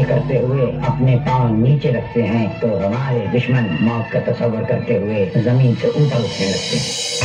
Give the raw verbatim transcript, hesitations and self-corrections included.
करते हुए अपने पांव नीचे रखते हैं तो हमारे दुश्मन मौत का तस्वर करते हुए जमीन से ऊपर उठने लगते हैं।